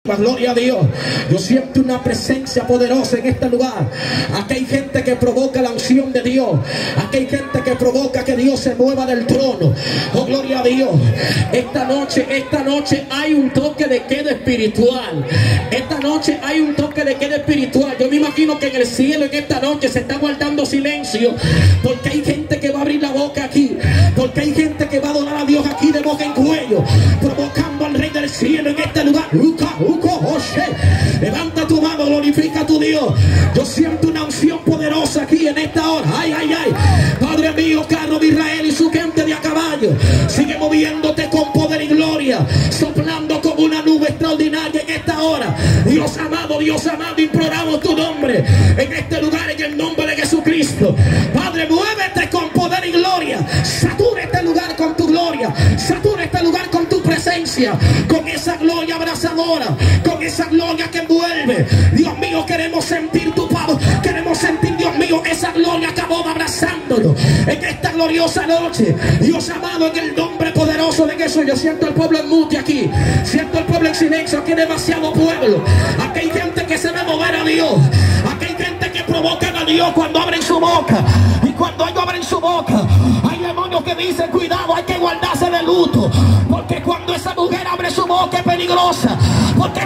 Gloria a Dios. Yo siento una presencia poderosa en este lugar. Aquí hay gente que provoca la unción de Dios. Aquí hay gente que provoca que Dios se mueva del trono. Oh, gloria a Dios. Esta noche hay un toque de queda espiritual. Esta noche hay un toque de queda espiritual. Yo me imagino que en el cielo en esta noche se está guardando silencio, porque hay gente que va a abrir la boca aquí, porque hay gente que va a adorar a Dios aquí de boca en cuello, provocando al Rey del cielo en este lugar. Levanta tu mano, glorifica a tu Dios. Yo siento una unción poderosa aquí en esta hora. Ay, ay, ay. Padre mío, carro de Israel y su gente de a caballo, sigue moviéndote con poder y gloria, soplando como una nube extraordinaria en esta hora. Dios amado, imploramos tu nombre en este lugar, en el nombre de Jesucristo. Padre, muévete con poder y gloria. Satura este lugar con tu gloria. Satura este lugar con tu presencia, con esa gloria abrazadora, con esa gloria que envuelve. Dios mío, queremos sentir tu pavo. Queremos sentir, Dios mío, esa gloria que va abrazándonos en esta gloriosa noche. Dios amado, en el nombre poderoso de Jesús. Yo siento el pueblo en mute aquí. Siento el pueblo en silencio. Aquí hay demasiado pueblo. Aquí hay gente que se va a mover a Dios. Aquí hay gente que provocan a Dios cuando abren su boca. Y cuando ellos abren su boca, hay demonios que dicen: cuidado, hay que guardarse de luto, porque cuando esa mujer abre su boca es peligrosa. Porque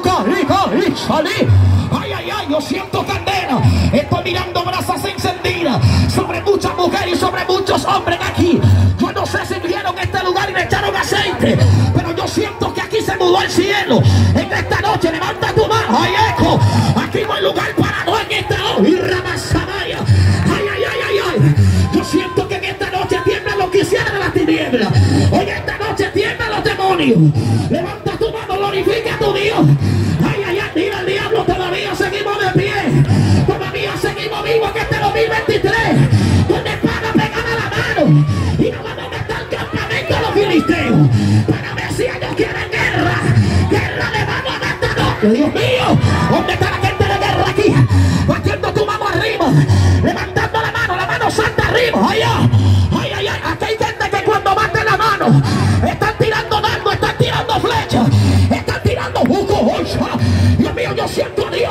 ay, ay, ay, yo siento candela. Estoy mirando brasas encendidas sobre muchas mujeres y sobre muchos hombres aquí. Yo no sé si vieron este lugar y le echaron aceite, pero yo siento que aquí se mudó el cielo. En esta noche levanta tu mano. Ay, eco, aquí no hay lugar para no en esta hora. Y Ramasamaya. Ay, ay, ay, ay, ay. Yo siento que en esta noche tiemblan los que hicieron las tinieblas. Hoy en esta noche tiemblan los demonios. Levanta tu mano, glorifica a tu Dios. Ay, ay, ay, mira al diablo, todavía seguimos de pie. Todavía seguimos vivos en este 2023. Donde espada pegada la mano. Y nos vamos a meter al campamento de los filisteos para ver si ellos quieren guerra. Guerra le vamos a dar esta noche. Dios mío, ¿dónde está la gente de guerra aquí? Batiendo tu mano arriba, levantando la mano santa arriba. Ay, ay, ay, ay. Aquí hay gente que cuando bate la mano están tirando dardos, están tirando flechas, están tirando buco. Dios mío, yo siento a Dios.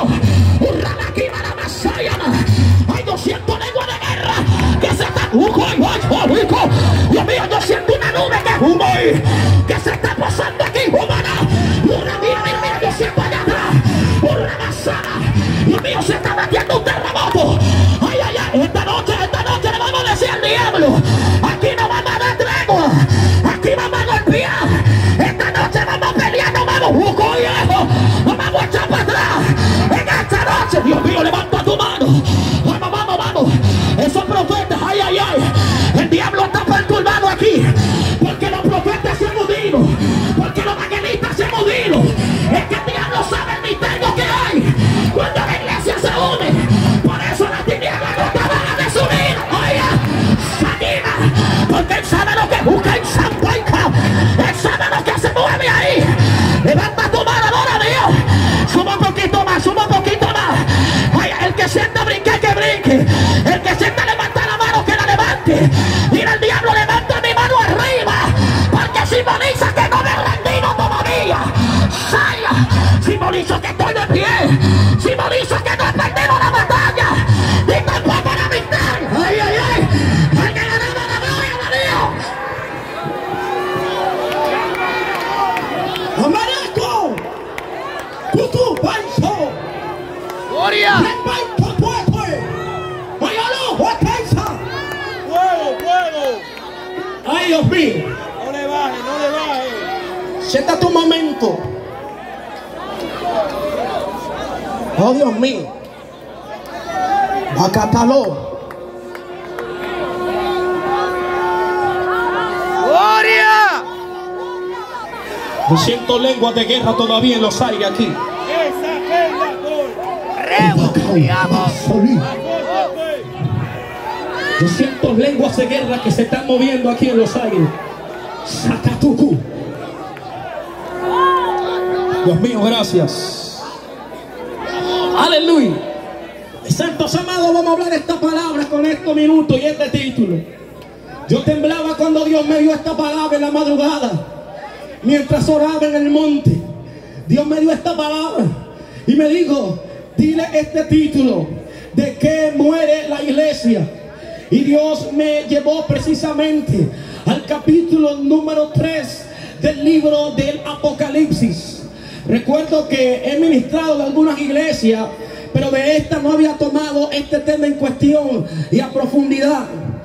Ay, yo siento lengua de guerra que se está. Dios mío, yo siento una nube que se está pasando aquí. Mira, yo siento allá atrás. Dios mío, se está metiendo un terremoto. Ay, ay, ay. Esta noche le vamos a decir al diablo: aquí no vamos a dar tregua, aquí vamos a golpear. Esta noche vamos a pelear, no vamos no vamos a echar para atrás. En esta noche, Dios mío, levanta tu mano. Vamos. Esos profetas, ay, ay, ay. El diablo está perturbado aquí, porque los profetas se han unido, porque los evangelistas se han unido. Es que el diablo sabe el misterio que hay cuando la iglesia se une. Por eso las tinieblas no te van a desunir. Oye, Sanina, porque él sabe lo que busca en San Juan. Él sabe lo que se mueve ahí. Levanta tu mano, adora a Dios. Suma un poquito más. Ay, el que sienta brinque, que brinque. El que sienta levanta la mano, que la levante. Mira, el diablo, levanta mi mano arriba, porque simboliza que no me he rendido todavía. Simboliza que estoy de pie. Simboliza que no he perdido la batalla. Ni tampoco la victoria. Ay, ay, ay. Hay que ganar la gloria de Dios. Amaraco. Cucu, Pancho. Gloria. Fuego. Ay, Dios mío. No le baje. Siéntate un momento. Oh, Dios mío. Bacatalo. Gloria. Yo siento lenguas de guerra todavía en los aires aquí. Yo siento lenguas de guerra que se están moviendo aquí en los aires. Sakatuku. Dios mío, gracias. Aleluya. Santos amados, vamos a hablar esta palabra con estos minutos y este título. Yo temblaba cuando Dios me dio esta palabra en la madrugada, mientras oraba en el monte. Dios me dio esta palabra y me dijo, dile este título: ¿de qué muere la iglesia? Y Dios me llevó precisamente al capítulo número 3 del libro del Apocalipsis. Recuerdo que he ministrado de algunas iglesias, pero de esta no había tomado este tema en cuestión y a profundidad.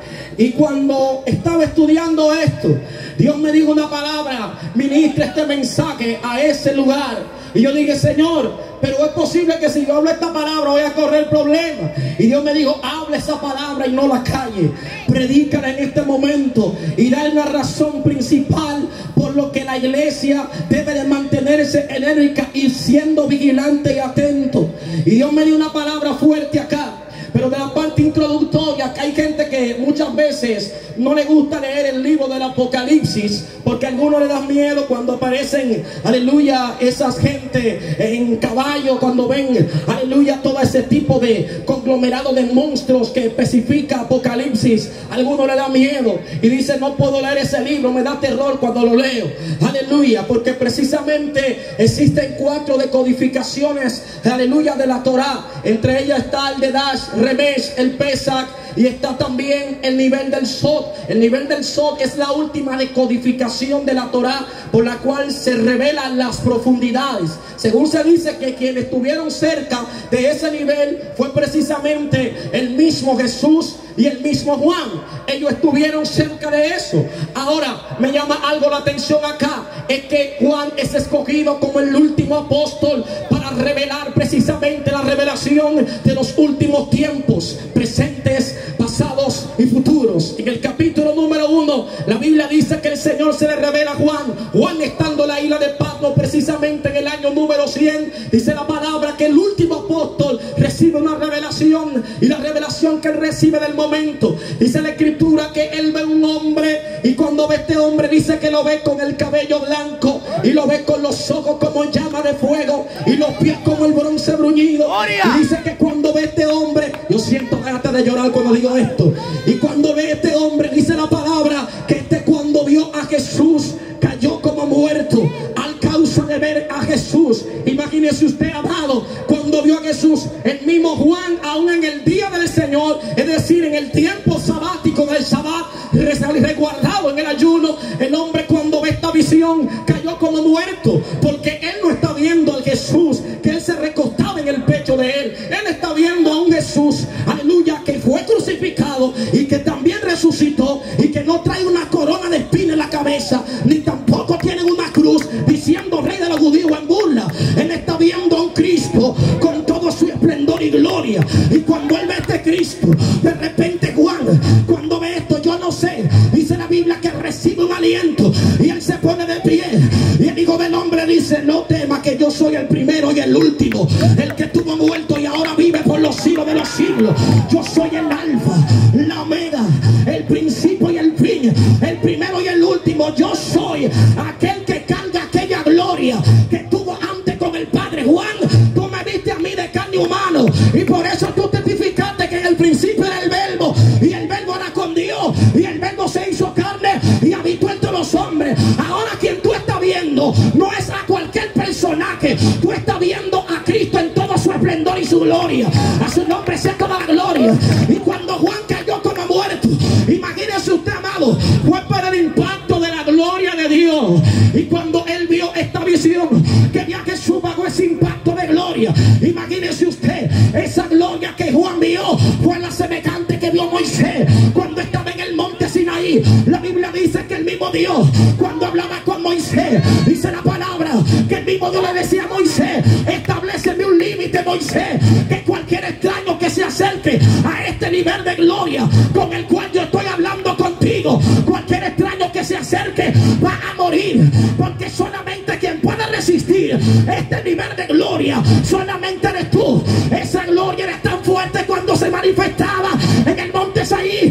Y cuando estaba estudiando esto, Dios me dijo una palabra: ministra este mensaje a ese lugar. Y yo dije, Señor, pero es posible que si yo hablo esta palabra voy a correr problemas. Y Dios me dijo, habla esa palabra y no la calle. Predícala en este momento y da una razón principal por lo que la iglesia debe de mantenerse enérgica y siendo vigilante y atento. Y Dios me dio una palabra fuerte acá. Pero de la parte introductoria, que hay gente que muchas veces no le gusta leer el libro del Apocalipsis, porque a algunos le da miedo cuando aparecen, aleluya, esas gente en caballo, cuando ven, aleluya, todo ese tipo de conglomerado de monstruos que especifica Apocalipsis. A algunos le da miedo y dice, no puedo leer ese libro, me da terror cuando lo leo, aleluya, porque precisamente existen 4 decodificaciones, aleluya, de la Torah. Entre ellas está el de Dash, Remesh, el Pesach, y está también el nivel del Sod. El nivel del Sod es la última decodificación de la Torah, por la cual se revelan las profundidades. Según se dice que quienes estuvieron cerca de ese nivel fue precisamente el mismo Jesús y el mismo Juan. Ellos estuvieron cerca de eso. Ahora me llama algo la atención acá, es que Juan es escogido como el último apóstol para revelar precisamente la revelación de los últimos tiempos, presentes, pasados y futuros. En el capítulo número 1 la Biblia dice que el Señor se le revela a Juan estando en la isla de Patmos, precisamente en el año número 100. Dice la palabra que el último apóstol recibe una revelación, y la revelación que él recibe del momento, dice la escritura que él ve un hombre, y cuando ve este hombre dice que lo ve con el cabello blanco, y lo ve con los ojos como llama de fuego, y los pies como el bronce bruñido. Y dice que cuando ve este hombre, yo siento ganas de llorar cuando digo esto, y cuando ve este hombre, dice la palabra que cuando vio a Jesús cayó como muerto al causa de ver a Jesús. Imagínese usted, amado, cuando vio a Jesús. El mismo Juan, aún en el día del Señor, es decir, en el tiempo sabático del Sabbat, resguardado en el ayuno, el hombre cuando ve esta visión cayó como muerto, porque él no está viendo al Jesús que él se recostaba en el pecho de él. Él está viendo a un Jesús, aleluya, que fue crucificado y que también resucitó, y que no trae una corona de espina en la cabeza, ni tampoco tiene una cruz diciendo rey de los judíos en burla. Él está viendo a un Cristo con todo su esplendor y gloria. Y cuando él ve a este Cristo, de repente Juan, cuando ve esto, yo no sé, dice la Biblia que recibe un aliento y él se pone de pie, y el Hijo del Hombre dice, no temas, que yo soy el primero y el último, el que estuvo muerto y ahora vive por los siglos de los siglos. Yo soy el alfa, la omega, el principio y el fin, el primero y el último. Yo soy aquel que carga aquella gloria que tuvo antes con el Padre. Juan, tú me viste a mí de carne humano, y por eso tú testificaste que en el principio era el Verbo, y el Verbo era con Dios, y el Verbo se hizo carne y habitó entre los hombres. Ahora quien tú estás viendo no es a cualquier personaje, tú estás viendo a Cristo en todo su esplendor y su gloria. A su nombre sea toda la gloria. Y cuando Juan cayó como muerto, imagínese usted, amado, fue para el impacto de la gloria de Dios. Y cuando él vio esta visión, que ya Jesús bajo ese impacto de gloria, imagínese usted, esa gloria que Juan vio fue la semejante que vio Moisés cuando estaba en el monte Sinaí. La Biblia dice que el mismo Dios, cuando hablaba con Moisés, dice la palabra que el mismo Dios le decía a Moisés, establéceme un límite, Moisés, que cualquier extraño que se acerque a este nivel de gloria con el cual yo estoy hablando contigo, cualquier extraño que se acerque va a morir, porque solamente quien puede resistir este nivel de gloria solamente eres tú. Esa gloria era tan fuerte cuando se manifestaba en el monte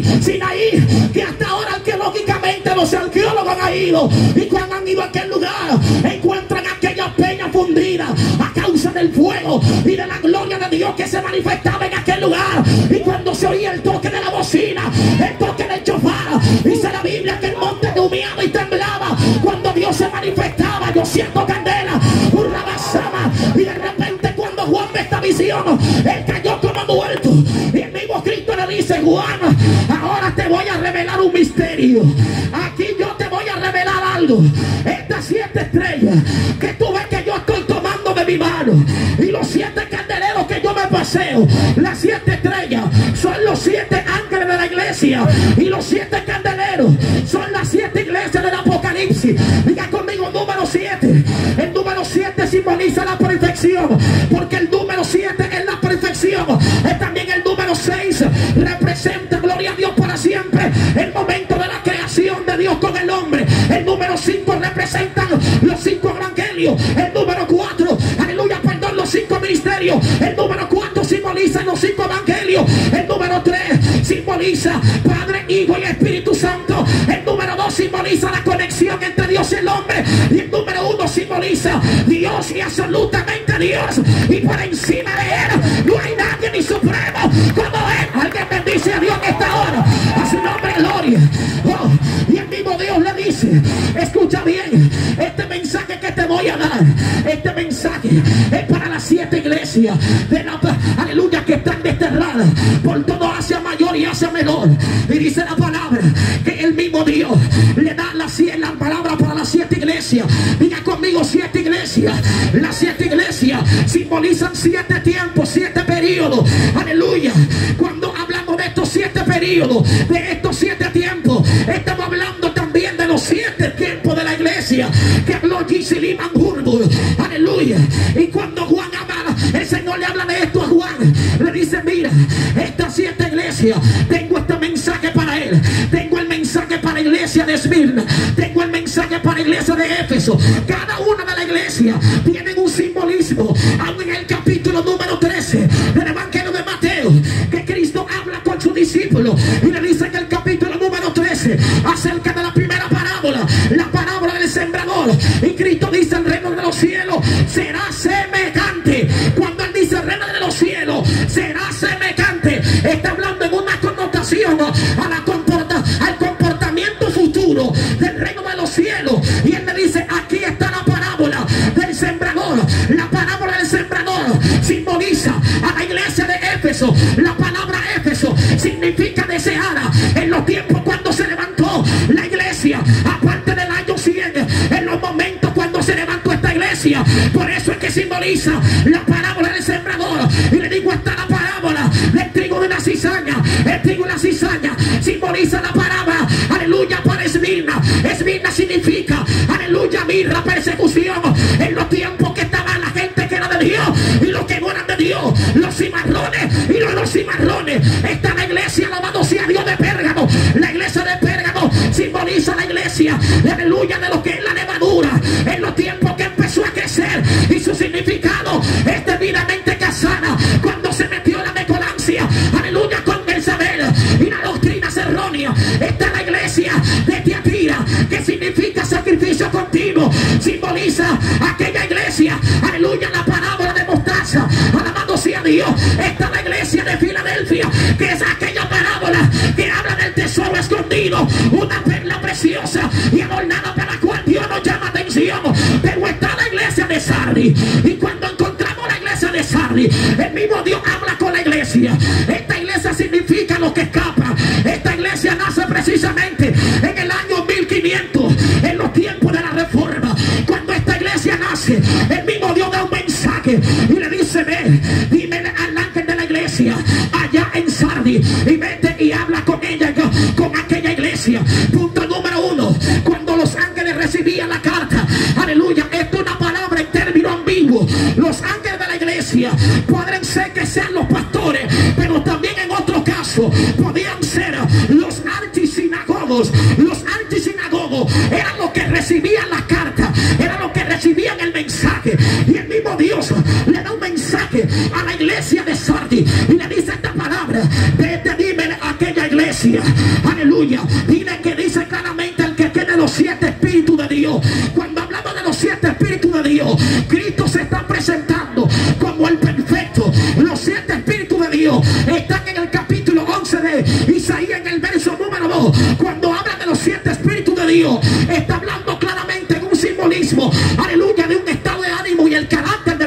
Sinaí, que hasta ahora arqueológicamente los arqueólogos han ido, y cuando han ido a aquel lugar encuentran aquella peña fundida a causa del fuego y de la gloria de Dios que se manifestaba en aquel lugar. Y cuando se oía el toque de la bocina, el toque del chofar, dice la Biblia que el monte humeaba y temblaba cuando Dios se manifestaba. Yo siento candela, un rabas Y de repente cuando Juan ve esta visión, él cayó como muerto. Y el mismo Cristo le dice: Juan, ahora te voy a revelar un misterio. Aquí yo te voy a revelar algo. Estas 7 estrellas que tú ves que yo estoy tomando de mi mano, y los 7 candeleros que yo me paseo, las 7 estrellas son los 7 ángeles de la iglesia, y los 7 candeleros son las 7 iglesias del Apocalipsis. Diga conmigo: número 7. El número 7 simboliza la perfección, porque el número 7 es la perfección. Es también el número 6 representa, gloria a Dios, para siempre el momento de la creación de Dios con el hombre. El número 5 representan los 5 evangelios. El número 4, aleluya, perdón, los 5 ministerios. El número 4 simboliza los 5 evangelios. El número 3 simboliza Padre, Hijo y Espíritu Santo. El número 2 simboliza la conexión entre Dios y el hombre. Y el número 1 simboliza Dios y absolutamente Dios. Y por encima de Él no hay nadie ni supremo como Él. Alguien bendice a Dios en esta hora. A su nombre, gloria. Oh, y el mismo Dios le dice: escucha bien, este mensaje que te voy a dar, este mensaje es para las 7 iglesias de la, aleluya, que están desterradas por todo Asia Mayor y Asia Menor. Y dice la palabra que el mismo Dios le da la palabra para las 7 iglesias. Diga conmigo: 7 iglesias. Las 7 iglesias simbolizan 7 tiempos, 7 periodos. Aleluya. Cuando hablamos de estos 7 periodos, de estos 7 tiempos, estamos hablando también de los 7 tiempos de la iglesia que habló Gisili Manjurbo. Aleluya. Y cuando Juan habla, el Señor le habla de esto a Juan. Le dice: mira, estas 7 iglesias, tengo este mensaje para él. Tengo el mensaje para la iglesia de Esmirna. Tengo el mensaje para la iglesia de Éfeso. Cada una de la iglesia tienen un simbolismo. Aún en el capítulo número 13 del Evangelio de Mateo, que Cristo habla con sus discípulos y le dice en el capítulo número 13 acerca de la primera parábola, la parábola del sembrador. Y Cristo dice: el reino de los cielos será semejante. Cuando Él dice el reino de los cielos será semejante, está hablando en una connotación al comportamiento futuro del reino de los cielos. Y Él le dice: aquí está la parábola del sembrador. La parábola del sembrador simboliza a la iglesia de Éfeso. La palabra Éfeso significa deseada. En los tiempos cuando se levantó la iglesia, aparte del año 100, en los momentos cuando se levantó esta iglesia, por eso es que simboliza la parábola del sembrador. Y le digo: está la parábola del trigo de la cizaña. El trigo y la cizaña simboliza la palabra, aleluya, para Esmirna. Esmirna significa, aleluya, mirra, persecución. En los tiempos que estaba la gente que era de Dios y los que no eran de Dios, los cimarrones y los cimarrones. Está la iglesia, alabado sea Dios, de Pérgamo. La iglesia de Pérgamo simboliza la iglesia, aleluya, de lo que es la levadura. En los tiempos que empezó a crecer, y su significado es debidamente casada cuando se metió la mecolancia, aleluya, con Jezabel y la doctrina errónea. Está la iglesia de Tiatira, que significa sacrificio continuo. Simboliza aquella iglesia, aleluya, la parábola de mostaza, alabado sea Dios. Está la iglesia de Filadelfia, que es aquella parábola que habla del tesoro escondido, una perla preciosa y adornada, para la cual Dios nos llama atención. Pero está la iglesia de Sardis, y cuando encontramos la iglesia de Sardis, el mismo Dios habla con la iglesia. Esta iglesia significa lo que escapa. Esta iglesia nace precisamente en el año 1500, en los tiempos de la Reforma. Cuando esta iglesia nace, el mismo Dios da un mensaje y le dice: ve, dime al ángel de la iglesia allá en Sardis, y vete y habla con ella, con aquella iglesia. Punto número 1. Cuando los ángeles recibían la carta, aleluya, esto es una palabra en término ambiguo. Los ángeles de la iglesia pueden ser que sean los pastores, pero también en otro caso podían ser los archisinagogos. Los archisinagogos eran los que recibían la carta, eran los que recibían el mensaje. Y el mismo Dios le da un mensaje a la iglesia de Sardis y le dice esta palabra: vete, dime a aquella iglesia, aleluya, dile que dice claramente el que tiene los 7 espíritus de Dios. Cuando hablamos de los 7 espíritus de Dios, Cristo se está presentando como el perfecto. Los 7 espíritus de Dios están en el capítulo 11 de Isaías, en el verso número 2. Cuando habla de los 7 espíritus de Dios, está hablando claramente en un simbolismo, aleluya, de un estado de ánimo y el carácter del Mesías.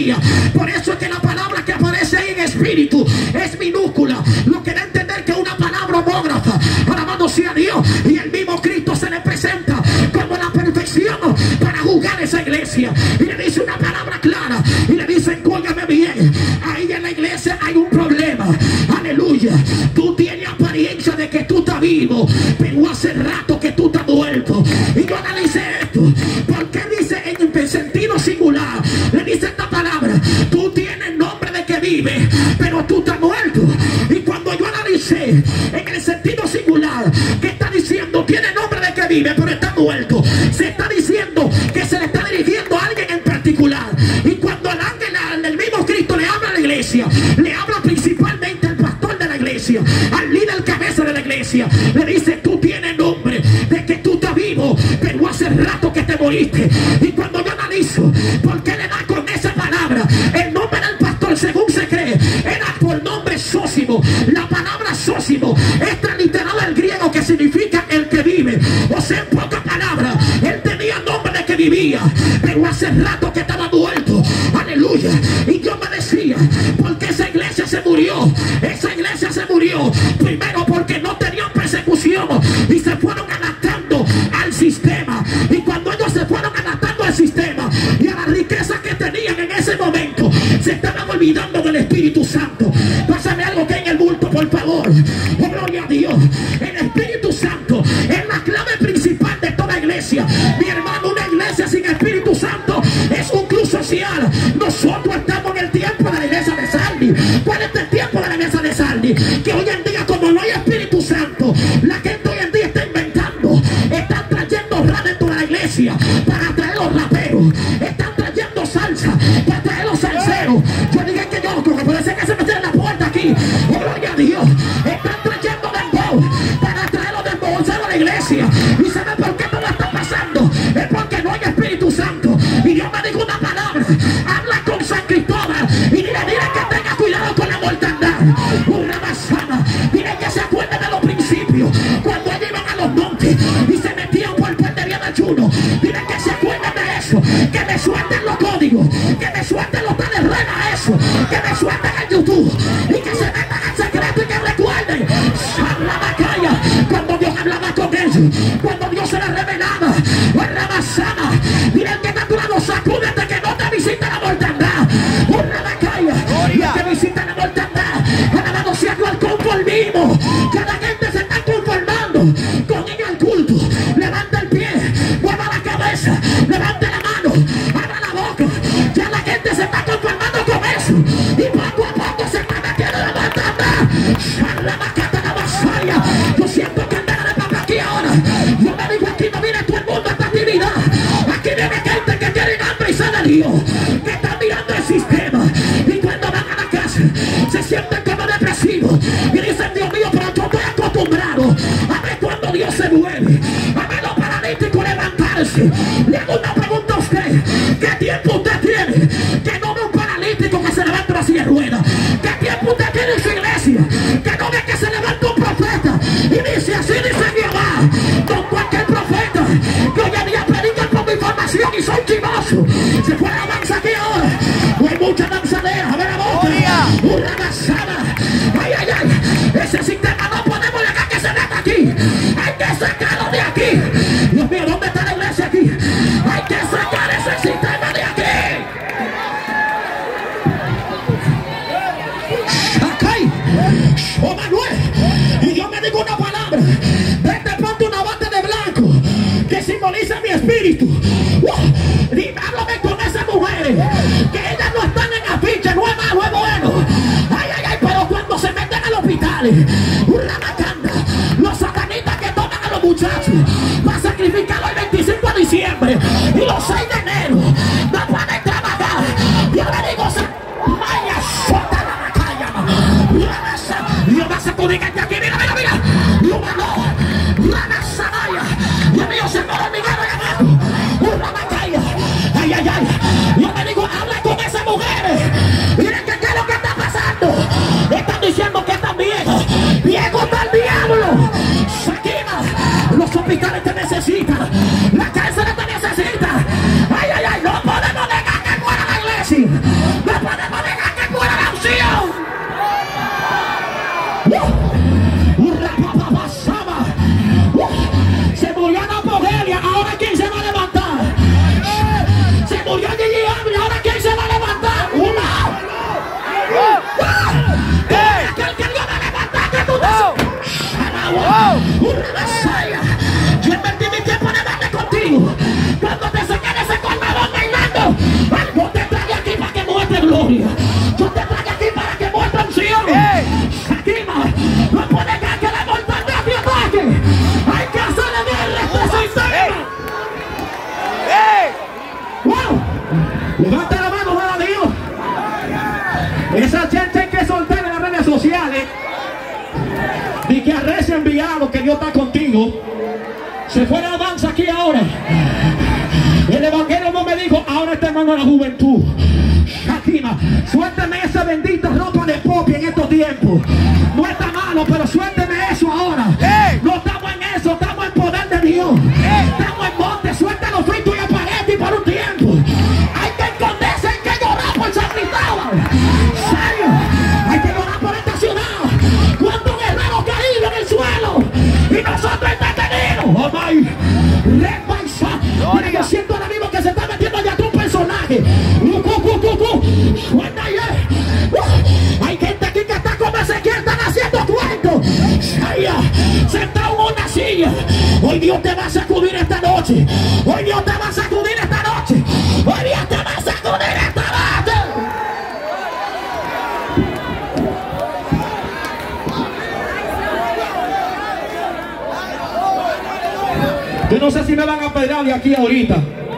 día. Por eso es que la palabra que aparece ahí en espíritu es minúscula, lo que da a entender que es una palabra homógrafa. Alabado sea Dios. Y el mismo Cristo se le presenta como la perfección para juzgar esa iglesia, y le dice una palabra clara y le dice: escúchame bien, ahí en la iglesia hay un problema. Aleluya. Tú tienes apariencia de que tú estás vivo, pero hace rato que tú estás muerto. Y yo analicé esto porque dice en sentido singular, le dice esta palabra: tú tienes nombre de que vive, pero tú estás muerto. Y cuando yo analicé en el sentido singular, que está diciendo tiene nombre de que vive, pero está muerto, se está diciendo que se le está dirigiendo a alguien en particular. Y cuando el ángel del mismo Cristo le habla a la iglesia, le habla principalmente al pastor de la iglesia, al líder cabeza de la iglesia, le dice: tú tienes nombre de que tú estás vivo, pero hace rato que te moriste. Y cuando yo analizo por qué le da con esa palabra, el nombre del pastor, según se cree, era por nombre Sósimo. La palabra Sósimo es transliterada del griego, que significa el que vive. O sea, en pocas palabras, él tenía nombre de que vivía, pero hace rato que estaba muerto. Aleluya. Y Dios me decía: porque esa iglesia se murió. Esa iglesia se murió primero porque no tenían persecución y se fueron adaptando al sistema. Y cuando ellos se fueron adaptando al sistema y a las riquezas que tenían en ese momento, se estaban olvidando del Espíritu Santo. Pásame algo que en el bulto, por favor. Oh, gloria a Dios. El Espíritu Santo es la clave principal de toda iglesia. Mi hermano, una iglesia sin Espíritu Santo es un club social. Nosotros estamos en el tiempo de la iglesia de Sardi. ¿Cuál es el tiempo de la iglesia de Sardi? Que hoy en día, como no hay Espíritu Santo, la gente hoy en día está inventando. Están trayendo rap dentro de la iglesia para traer los raperos. Están trayendo salsa para traer los salseros. Yo dije que yo, porque puede ser que se me cierre la puerta aquí. Oh, gloria a Dios. Están trayendo dembow para traer los dembowceros a la iglesia. ¿Y sabe por qué todo está pasando? Es porque no hay Espíritu Santo. Y Dios me dijo una palabra: habla con San Cristóbal y dile que tenga cuidado con la mortandad. Una basada. Dile que se acuerde de los principios. Cuando ellos iban a los montes y se metían por el puente de ayuno, dile que se acuerden de eso. Que me suelten los códigos, que me suelten los tales ruedas, eso. Que me suelten en YouTube y que se metan al secreto y que recuerden la batalla. Cuando Dios hablaba con ellos, cuando Dios se les revelaba, una basada. Dile que está a tu lado: sacúdete que no te visite la mortandad. Una batalla. No te visita la mortandad. Alabado sea Dios, al conformismo. Cada gente se está conformando con ir al culto. Levanta el pie, mueva la cabeza, levanta la mano, abra la boca. Ya la gente se está conformando con eso. Y poco a poco se está metiendo la mortandad. La macata, la vasalla. Yo siento que anda de papá aquí ahora. Yo me digo: aquí no viene todo el mundo a esta actividad. Aquí viene gente que tiene hambre y sed de Dios, que está mirando el sistema. Y cuando van a la casa, se sienten como depresivos y dicen: Dios mío, pero yo estoy acostumbrado a ver cuando Dios se mueve, a ver los paralíticos levantarse. Le hago una pregunta a usted: ¿qué tiempo usted tiene que no ve un paralítico que se levanta así de ruedas? ¿Qué tiempo usted tiene en su iglesia que no ve que se levanta un profeta y dice: así dice Jehová? Con cualquier profeta que hoy en día predican por mi información y son chimosos. Se fue la danza aquí ahora. No hay mucha danzadera. A ver la boca. Una basada. Ay, ay, ay. Ese sistema no podemos dejar que se meta aquí. Hay que sacarlo de aquí. Dios mío, ¿dónde está la iglesia aquí? Hay que sacar ese sistema de aquí. Acá. Oh, Manuel. Y Dios me dijo una palabra: vete, ponte una bata de blanco que simboliza mi espíritu. Dime, háblame con esas mujeres que ellas no están en afiche, no es malo, es bueno. Ay, ay, ay, pero cuando se meten al hospital, una macanda, los satanistas que toman a los muchachos para sacrificarlo el 25 de diciembre y los 6 de enero no pueden trabajar. Yo le digo: vaya, suelta la batalla. Dios va a sacudir que aquí, mira, mira, mira. Dios no, la sabaya. Dios mío, se mueve mi mano y abajo. Una batalla. Ay, ay, ay. Yo me digo: habla con esas mujeres. Miren que qué es lo que está pasando. Están diciendo que están viejos. Viejo está el diablo. Shakira, los hospitales te necesitan. La cárcel te necesita. Ay, ay, ay. No podemos dejar que muera la iglesia. podemos dejar que muera la unción. Se murió Ana Pogelia, ahora ¿quién se va a levantar? Se murió Gigi Ávila, ahora ¿quién se va a levantar? Aquel que Dios va a levantar, que tú yo invertí mi tiempo en darle contigo. Cuando te saqué de ese colmadón bailando, yo te traje aquí para que muestre gloria. Yo te traje aquí para que muestre unción. Sakima, no puede dejar que la mortandad te ataque. Hay que hacerle bien el resto encima. ¡Wow! Levanta la mano, para Dios. Esa gente hay que soltar en las redes sociales. Y que arrece enviado que Dios está contigo. Se fue la alabanza aquí ahora. El evangelio no me dijo, ahora está en mano de la juventud. Shakima, suélteme esa bendita ropa de popi en estos tiempos. No está malo, pero suélteme eso ahora. No estamos en eso, estamos en poder de Dios. Estamos en monte, suéltalo frito y espagueti por un tiempo. Hay que esconderse, hay que llorar por San Cristóbal. Serio, hay que llorar por esta ciudad. ¿Cuántos guerreros caídos en el suelo? Y nosotros entretenidos. Oh my, repaisa. Mira, yo siento ahora mismo que se está metiendo allá un personaje. Suelta ahí. Hay gente aquí que está como Ezequiel, están haciendo cuentos. Sentado en una silla. Hoy Dios te va a sacudir esta noche. Hoy Dios te va a sacudir esta noche. Hoy Dios te va a sacudir esta noche. Yo no sé si me van a pedrar de aquí ahorita.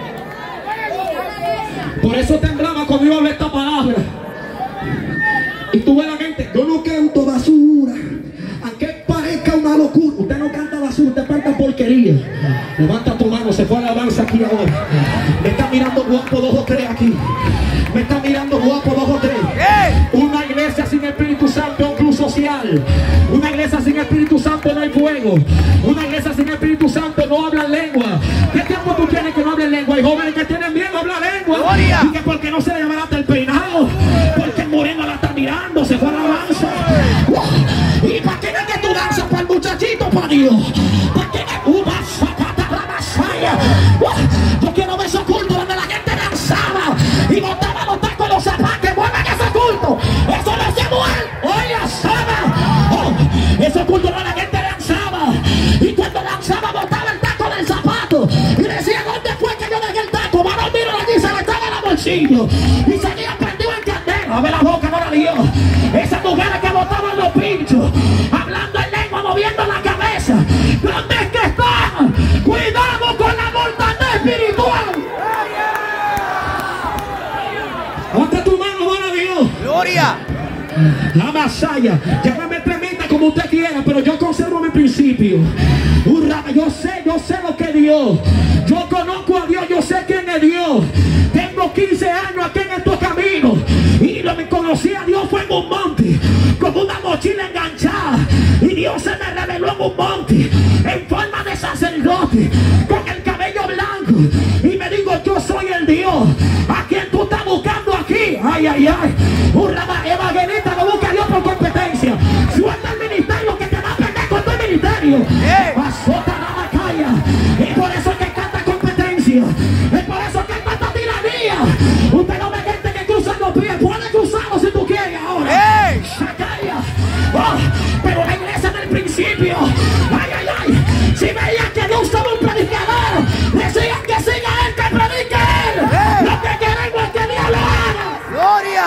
Por eso temblaba cuando yo hablé esta palabra. Y tú ves la gente, yo no canto basura. Aunque parezca una locura. Usted no canta basura, usted canta porquería. Levanta tu mano, se fue a la alabanza aquí ahora. Me está mirando guapo 2 o 3 aquí. Me está mirando guapo 2 o 3. Una iglesia sin Espíritu Santo es un club social. Una iglesia sin Espíritu Santo no hay fuego. Una iglesia sin Espíritu Santo no habla lengua. ¿Qué tiempo tú tienes que no hablen lengua? Hay jóvenes que tienen miedo a hablar lengua. Gloria. Y que porque no se le levanta el peinado, porque el moreno la está mirando, se fue a la alabanza. ¿Y para qué no es que tú danzas para el muchachito, para Dios? ¿Para qué no? Yo quiero ver esos cultos donde la gente danzaba y botaba los tacos en los zapatos. ¡Muevan ese culto! ¡Eso no se mueve! ¡Oye, sabe! Ese culto donde la gente danzaba y cuando danzaba botaba el taco del zapato y decía, ¿dónde fue que yo dejé el taco? Varón, mira allí, se le estaba en el bolsillo y seguía prendido en candela. A ver la boca, no la dio. Esas mujeres que botaban los pinchos, hablando en lengua, moviendo la cabeza. ¿Dónde es que están? ¡Cuidado con la mortandad espiritual! Levanta tu mano, buena Dios. Gloria. La masaya, llámame tremenda como usted quiera, pero yo conservo mi principio. Yo sé lo que Dios. Yo conozco a Dios, yo sé quién es Dios. Tengo 15 años aquí en estos caminos y lo que conocí a Dios fue en un monte, con una mochila enganchada. Y Dios se me reveló en un monte, en forma de sacerdote, con el cabello blanco. Y me digo, yo soy el Dios a quien tú estás buscando aquí. Ay, ay, ay. Evangelista no busca a Dios por competencia. Suelta el ministerio que te va a perder con tu ministerio. Azota la calle. Y por eso es que canta competencia. Es por eso que canta tiranía. Usted no ve gente que cruza los pies. Puede cruzarlo si tú quieres ahora. Sacaya. Pero la iglesia del principio. Ay, ay, ay. Si veían que Dios usaba un predicador, decían que siga él, que predique él. Lo que queremos es que Dios lo haga. Gloria.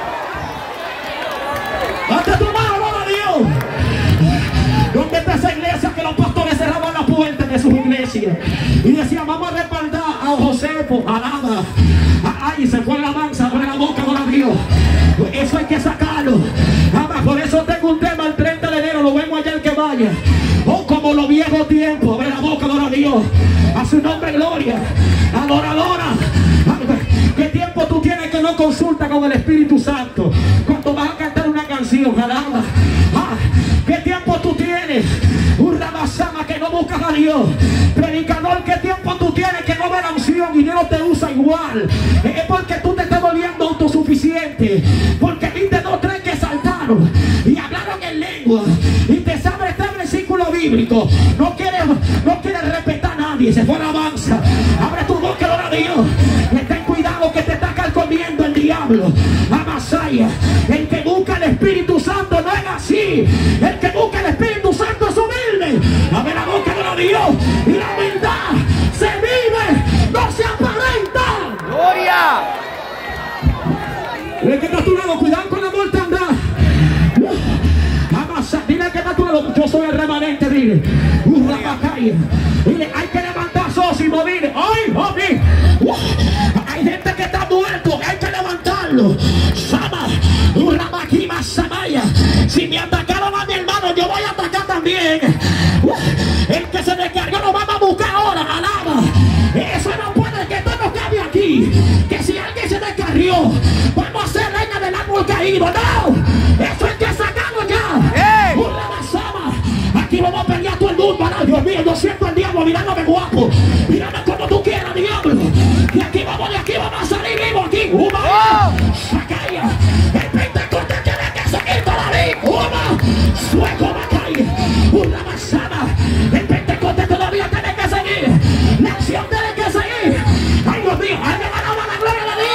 ¡Hasta tu mano, gloria a Dios! ¿Dónde está esa iglesia que los pastores cerraban las puertas de sus iglesias? Y decían, vamos a respaldar a Josefo, a Nada. Ay, se fue la alabanza, abre la boca, gloria a Dios. Eso hay que sacarlo. Por eso tengo un tema el 30 de enero, lo vemos allá el que vaya. Oh, como los viejos tiempos, abre la boca, gloria a Dios. A su nombre, gloria. Adoradora. ¿Qué tiempo tú tienes que no consulta con el Espíritu Santo? Cuando vas a cantar una canción, alaba. ¿Qué tiempo tú tienes? Un rabasama que no buscas a Dios. Predicador, ¿qué tiempo tú tienes que no ve la unción y Dios no te usa igual? Es porque tú te estás volviendo autosuficiente. fuerte, porque viste dos, tres que saltaron y hablaron en lengua y te sabe este versículo bíblico. No quiere respetar a nadie, se fue alabanza. Abre tu boca, ora a Dios. Ten cuidado que te está carcomiendo el diablo. Amasaya, el que busca el Espíritu Santo no es así. El que busca el Espíritu Santo es humilde. Abre la boca, ora a Dios. Y la humildad se vive, no se aparenta. ¡Gloria! El que está a tu lado, cuidado con la mortandad. Amasa, dile que está a tu lado, yo soy el remanente, dile. Dile, hay que levantar Sósimo, dile. ¡Ay, hombre! Hay gente que está muerto, hay que levantarlo. Sama, Urramakima, Samaya. Si me atacaron a mi hermano, yo voy a atacar también. El que se descargó lo vamos a buscar ahora, alaba. Eso no puede, que esto no cabe aquí. Que si alguien se descarrió, vamos a ser leña del árbol caído. No, eso hay que sacarlo ya. Aquí vamos a pelear todo el mundo. No, Dios mío, yo siento al diablo mirándome guapo. Mírame como tú quieras, diablo. De aquí vamos a salir vivos aquí. Sacaya. El Pentecostés tiene que seguir todavía. Sueco Macaya. Una masada. El Pentecostés todavía tiene que seguir. La acción tiene que seguir. Ay, Dios mío, alguien alaba la gloria de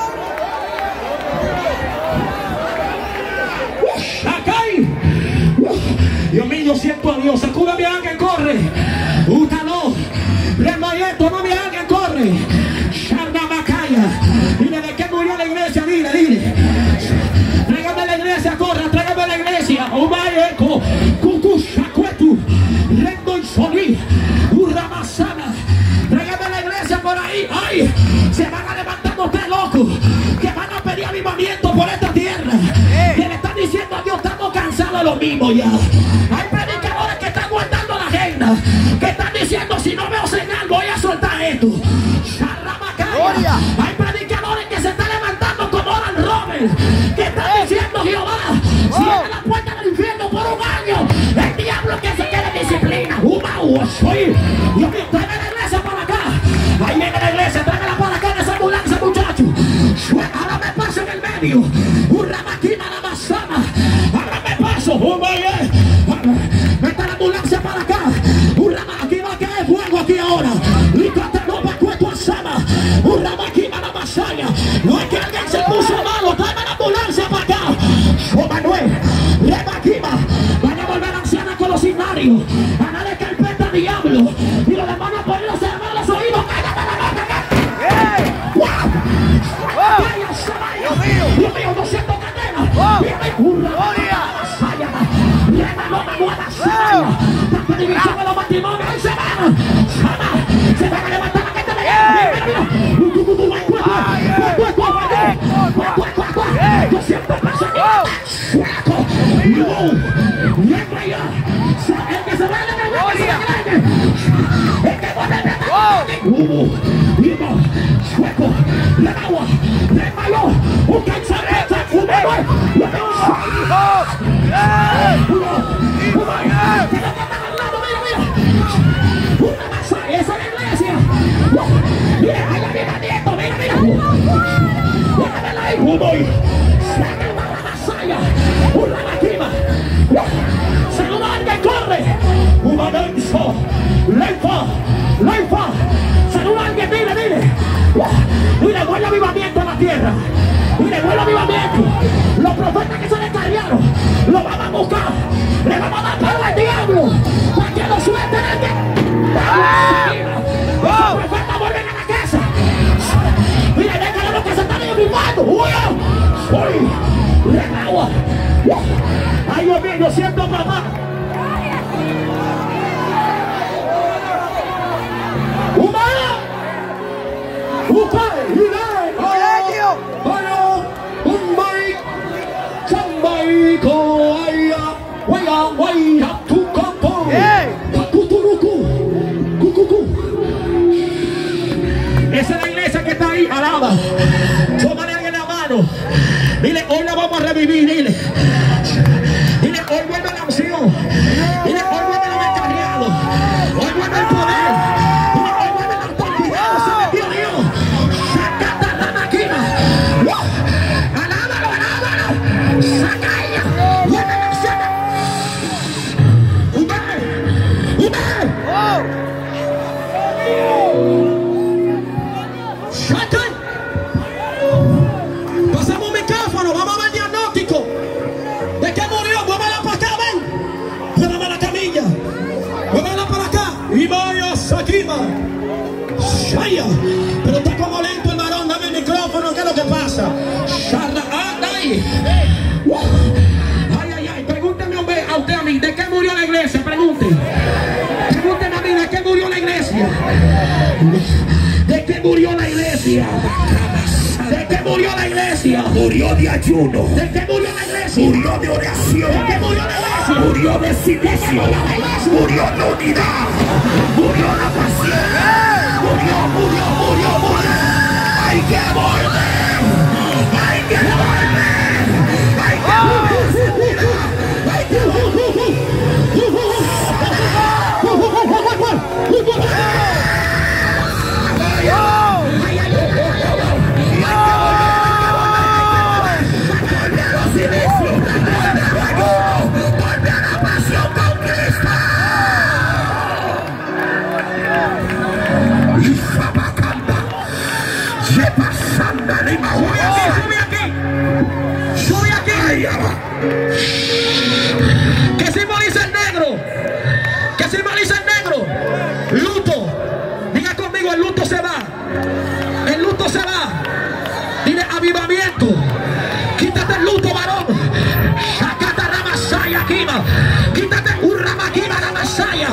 Dios. Sacay. Dios mío, yo siento a Dios. Sacúdame a alguien, corre. Útalo. Remayeto, no me alguien, corre. Sharda Macaya. Dile de qué murió la iglesia, dile. Tráigame la iglesia, corre, tráigame la iglesia. Umayeco. Cucushacuetu. Rendo y Solí. Urramasana. Tráigame la iglesia por ahí. Ay, se van a levantar los tres locos que van a pedir avivamiento por esta tierra. Que le están diciendo a Dios, estamos cansados de lo mismo ya. Hay predicadores que están guardando la agenda, que están diciendo, si no veo señal voy a soltar esto. Hay predicadores que se están levantando como Oral Roberts, que están diciendo, Jehová, cierra la puerta del infierno por un año. El diablo que se quede disciplina. Dios mío, tráeme la iglesia para acá. Ahí viene la iglesia, tráemela para acá en esa ambulancia, muchachos. Ahora me paso en el medio. Una máquina la masana. Ahora me paso. Mete la ambulancia para acá. Aquí va a caer fuego aquí ahora. Y no va a cuento a Sama. Una máquina la masaya. No es que alguien se puso malo. Tráeme la ambulancia para acá. Manuel, Rebaquima. Van a volver anciana con los signarios. A nadie carpeta diablo. Y los demonios por ellos se van los oídos. ¡Cállate la boca! Dios mío, 200 cadenas. Tanta división en los matrimonios. ¡Ahí se van! Se van a levantar la gente de guerra. 200 pesos. El que se vaya de la el que pone de sueco, de agua, de mayo, un canzarete, un manuel, una masa, esa es la iglesia. Mira, ahí viene Nieto, mira. Déjamela ahí, saca la masaya, una máquina. Saluda al que corre. Una denso, leifa. Saluda al que dile. Y le vuelve avivamiento a la tierra. Los profetas que se descarriaron, lo vamos a buscar. Le vamos a dar palo al diablo para que lo suelten el que. Los profetas vuelven a la casa. Mire, déjale lo que se están avivando. Agua. Ay, Dios mío, yo siento mamá. Esa es la iglesia que está ahí, alaba. Tómale a alguien la mano. Dile, hoy la vamos a revivir, dile. Dile, hoy vuelve la unción. Dile, hoy vuelve el descarriado. Hoy vuelve el poder. Dile, hoy vuelve la autoridad. Se metió Dios. Sacata la máquina. Alaba Pasamos un micrófono, vamos a ver el diagnóstico. ¿De qué murió? Muévela para acá, ven. Llévame la camilla. Muévela para acá. Y vaya, Sakima. Shaya. Pero está como lento el varón, dame el micrófono, ¿qué es lo que pasa? Ay, ay, ay. Pregúntame a usted a mí, ¿de qué murió la iglesia? Pregúnteme a mí, ¿de qué murió la iglesia? ¿De qué murió la iglesia? ¿De qué murió la iglesia? Murió de ayuno. ¿De qué murió la iglesia? Murió de oración. ¿De qué murió la iglesia? Murió de silencio. Murió la unidad. Murió la pasión. Murió. Hay que volver. Hay que volver. Hay que Sube aquí. ¿Qué simboliza el negro? ¿Qué simboliza el negro? Luto. Diga conmigo, el luto se va. El luto se va. Dile avivamiento. Quítate el luto, varón. Sacata ramasaya kima. Quítate urramakima ramasaya.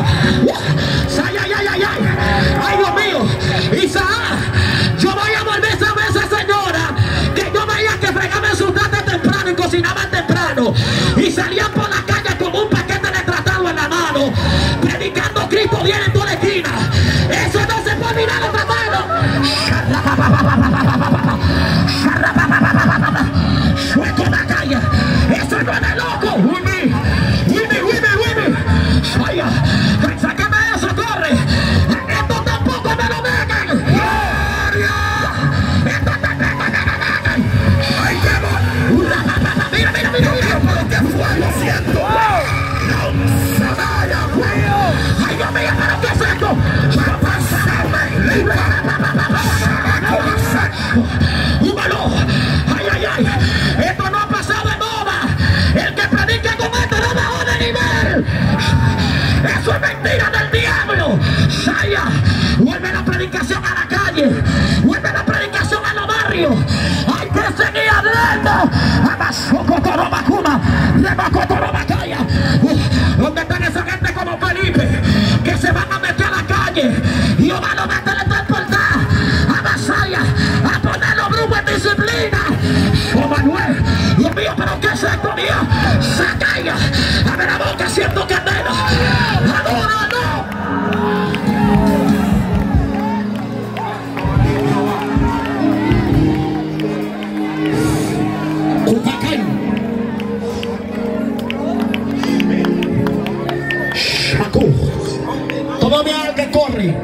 Ay, Dios mío. Isaac, yo voy a volver esa vez, señora, que yo veía que fregaban sus tardes temprano y cocinaban temprano y salían por la calle con un paquete de tratado en la mano, predicando Cristo viene en toda la esquina. Eso no se puede mirar otra mano. Sueco la calle. Eso no es de loco. Wimi. Vaya, sácame eso, corre. Esto tampoco me lo dejan. Gloria. Esto tampoco me lo dejan. Ay, qué bueno. Mira. Pero que fue, lo siento. No se vaya. Ay, Dios mío, ¿pero qué es esto? ¡Húmalo! ¡Ay! Esto no ha pasado de moda. El que predica con esto no bajó de nivel. Eso es mentira del diablo. Saya, vuelve la predicación a la calle. Vuelve la predicación a los barrios. Hay que seguir adelante. ¿Dónde están esa gente como Felipe? Que se van a meter a la calle. Y van a meterle tal portal. A Masaya. A poner los grupos en disciplina. Oh, Manuel. Dios mío, pero ¿qué es esto, mío? Sacaya. Abre la boca, siento cadena. ¡Adora, no! Upacay. Shaku. Tómame al que corre.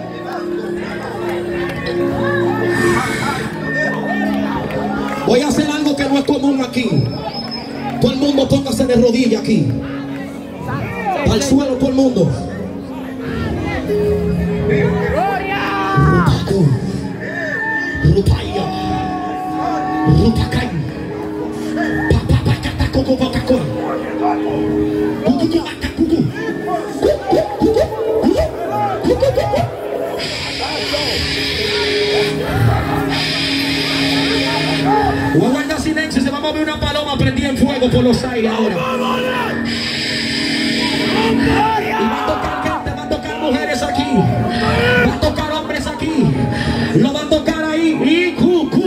Voy a hacer algo que no es común aquí. Todo el mundo póngase de rodillas aquí. Al suelo todo el mundo. Rupaku. Rupaya. Rupakai. Papapakatakokovakakoi. Kukukuakakuku. Guarda silencio, se va a mover una paloma prendida en fuego por los aires ahora. Y va a tocar gente, va a tocar mujeres aquí, va a tocar hombres aquí, lo va a tocar ahí. Y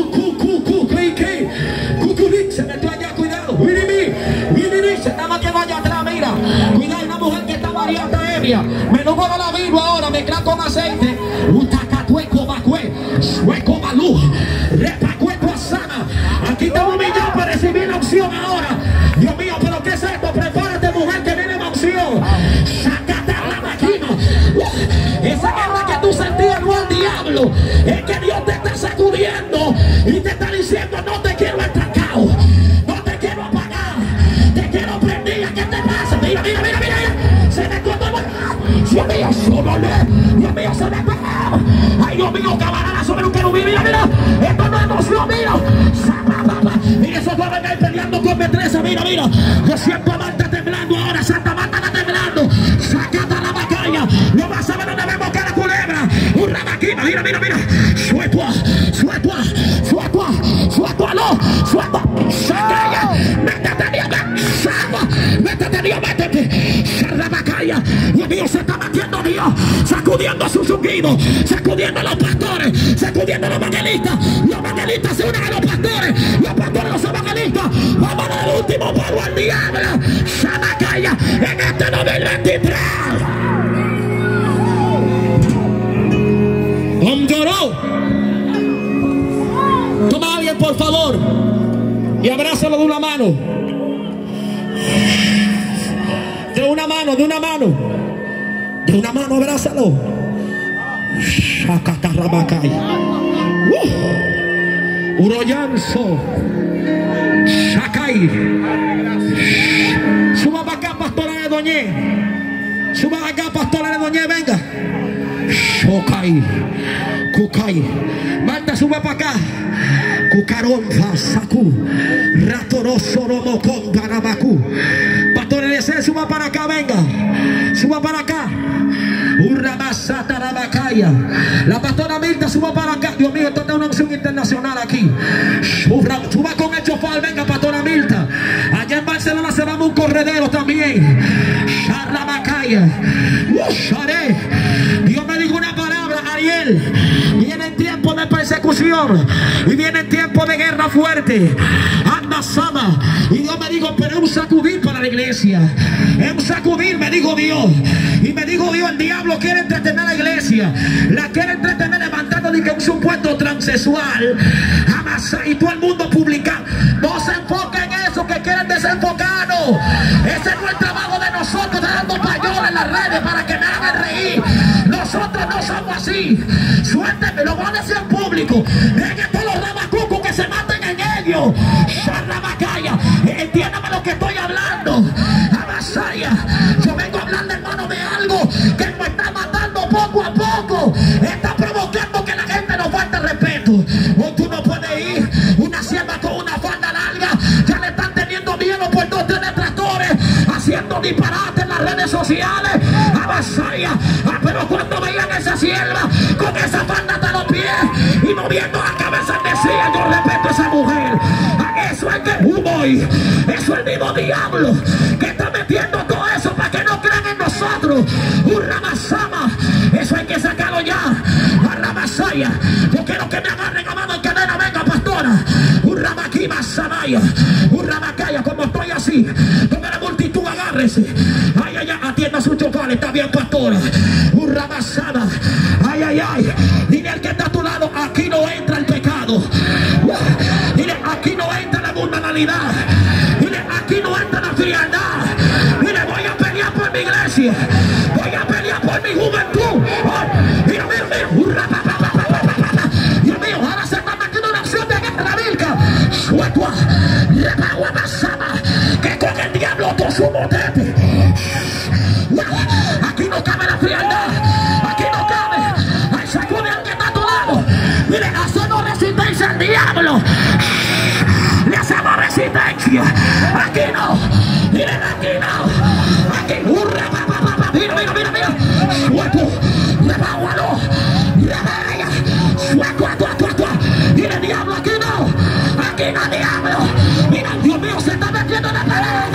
se metió allá, cuidado. Se estaba que vaya atrás, mira. Cuidado, una mujer que está variante ebria. Me lo muevo la Biblia ahora, mezcla con aceite. Utacatueco bacue, sueco malú, repacueco asana. Aquí estamos humillados para recibir la opción ahora. Dios mío, pero ¿qué es esto? Prepárate, mujer, que viene la opción. Sácate la máquina. Esa guerra que tú sentías no al diablo. Es que Dios te está sacudiendo y te está diciendo: no te quiero estancado, no te quiero apagado. se metió. Ay, Dios mío, camarada sobre un querubín. Mira, mira. Esto no es emoción, mira. Mira esos jóvenes ahí peleando con metresa. Mira, mira. Yo siento a Marta temblando ahora. Santa Marta está temblando. Sacata la bacalla. No vas a ver dónde vemos que la culebra. Un rabaquina. Mira, mira, mira. Suelta, suelta, suelta, suelta, no, suelta. Sacalla. Métete, Dios. Métete, Dios, métete. Sarrabacaya. Dios mío, se está metiendo Dios. Sacudiendo a sus ungidos. Sacudiendo a los pastores. Sacudiendo a los evangelistas. Los evangelistas se unen a los pastores. Los pastores a los evangelistas. Vamos a dar el último pago al diablo. Sarrabacaya. En este 2023. Toma a alguien, por favor, y abrázalo de una mano. De una mano, de una mano. De una mano, abrázalo. Shakatarabacay. Uroyanzo. Shakai. Suba para acá, pastora de Doñé. Suba para acá, pastora de Doñé, venga. Shokai. Kukai. Marta, sube para acá. Kukaronza, Saku. Ratoroso, Romocón, Garabaku. Pastor de suba para acá, venga. Suba para acá. La pastora Mirta suba para acá. Dios mío, esto es una opción internacional aquí. Suba con el chofal, venga, pastora Mirta. Allá en Barcelona se damos un corredero también. Dios me dijo una palabra, Ariel. Vienen tiempos de persecución y vienen tiempos de guerra fuerte. Anda sama. Y Dios me dijo, pero es un sacudir para la iglesia. Es un sacudir, me dijo Dios. Y me dijo Dios, el diablo quiere entretener a la iglesia. La quiere entretener levantando de que un supuesto transexual. Y todo el mundo publica. No se enfoca en eso, que quieren desenfocarnos. Ese no es el trabajo de nosotros, dando payola en las redes para que me hagan reír. Nosotros no somos así. Suélteme, lo voy a decir en público. Dejen todos los rabacucos que se maten en ellos. Sharrabacaya, entiéndame lo que estoy hablando. Abasaya, yo vengo a hablarle, hermano, de algo que nos está matando poco a poco. Está provocando que la gente nos falte respeto. Hoy tú no puedes ir. Una sierva con una falda larga, ya le están teniendo miedo por 2 o 3 detractores, haciendo disparate en las redes sociales. Abasaya, pero cuando veían esa sierva con esa falda hasta los pies y moviendo la cabeza, decía, yo respeto a esa mujer. Eso es que eso es el mismo diablo que está metiendo todo eso para que no crean en nosotros. Un ramasama, eso hay que sacarlo ya. A ramasaya, yo quiero que me agarren a mano en cadena, venga, pastora. Un ramaquima samaya, un ramacaya, como estoy así, donde la multitud agárrese. Ay, ay, ay, atienda su chofer, está bien, pastora. Un ramasama, ay, ay, ay. Dile al que está a tu lado, aquí no entra el pecado. Dile, aquí no entra la mundanalidad. Dile, aquí no entra la frialdad. Dile, voy a pelear por mi iglesia. Voy a pelear por mi juventud. Mira, mira, mira. Dios mío, ahora se está metiendo una acción de guerra, la Virga. Suelta, repagua pasada, que con el diablo todo su motete. Aquí no cabe la frialdad. Aquí no cabe. Ay, sacude al que está a tu lado. Mire, hacemos resistencia al diablo. Le hacemos resistencia. Aquí no. Miren, aquí no. Aquí. Mira, mira, mira, mira. Suelto. Repágualo. Repágalo. Suelto. Mire, diablo, aquí no. Aquí no, diablo. Mira, Dios mío, se está metiendo en la pared.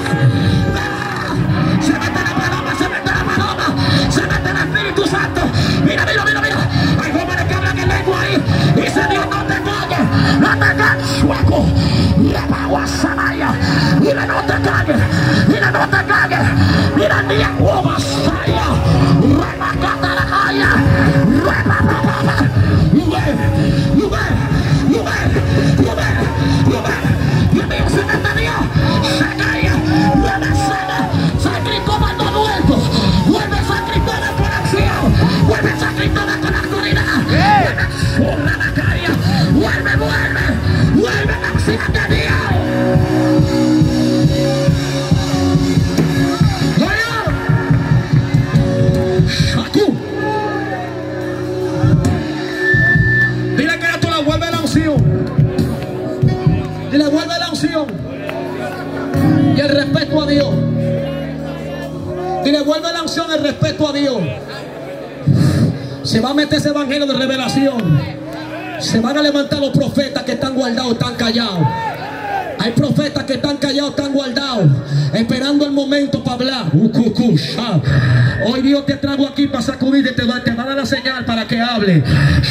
Se mete la paloma, se mete la paloma. Se mete el Espíritu Santo. Mira, mira, mira, mira. Hay jóvenes que hablan en lengua ahí. Dice Dios, no te calles. No te calles. Sueco. Samaya. Mira, no te calles. Mira, no te calles. Mira, mira, Masaya. Remacata la calle. Remacata. Dios mío, se me tenía. Se caía. San Cristóbal no vuelto. Vuelve San Cristóbal con acción. Vuelve San Cristóbal con autoridad. Vuelve la calle. Vuelve la acción de Dios. revelación y el respeto a Dios. Y le vuelve la unción, el respeto a Dios. Se va a meter ese evangelio de revelación. Se van a levantar los profetas que están guardados, están callados. Hay profetas que están callados, están guardados, esperando el momento para hablar. Hoy Dios te trajo aquí para sacudirte, te va a dar la señal para que hable.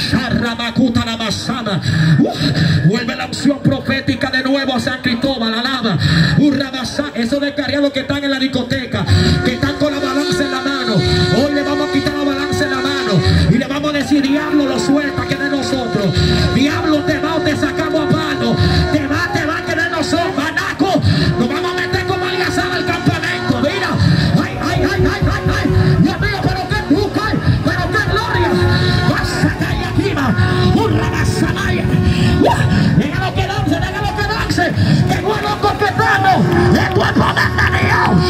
Vuelve la unción profética de nuevo a San Cristóbal, alaba. Esos descarriados que están en la discoteca, que están con la balanza en la mano, hoy le vamos a quitar la balanza en la mano y le vamos a decir: diablo, lo suelta, que de nosotros. Diablo, te va o te sacamos a mano. Te va que de nosotros. Manaco, nos vamos a meter como Aliazar al campamento. Mira, ay, Dios mío, pero qué busca, pero qué gloria. Vas a caer aquí, déjalo quedarse, que no es loco que estamos, es tu poder de Dios.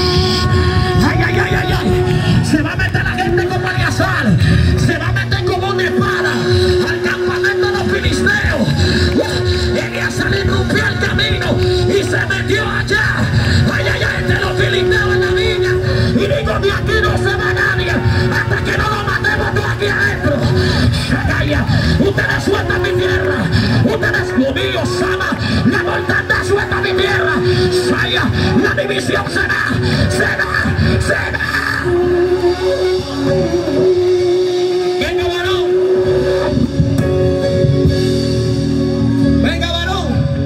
Ay. Se va a meter la gente como Aliazar, se va a meter como una espada al campamento de los filisteos. Aliazar irrumpió el camino y se metió allá, entre los filisteos en la viña. Y digo: de aquí no se va nadie hasta que no lo matemos todos aquí adentro. Ustedes sueltan mi tierra, ustedes, lo mío, Sama, la mortandad suelta mi tierra. Saya, la división se da. Venga, varón. Venga, varón.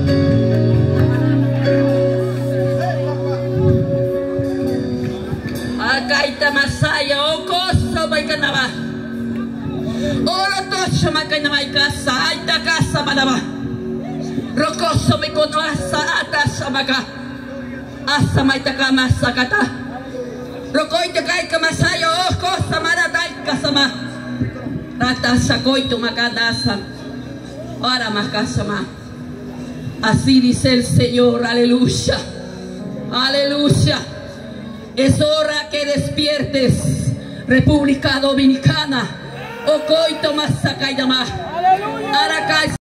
Acá está Masaya, o cosa baikanaba. Oro tocho makanaba casa, aita casa manaba. Rocoso me conoasa ata maka. Asa maitaka masakata. Rocoita caika Masaya, o cosa marataika sama. Rata sacoito macandasa. Ahora más casama. Así dice el Señor, aleluya. Aleluya. Es hora que despiertes, República Dominicana. Ocoito más sacaidama. Aracay.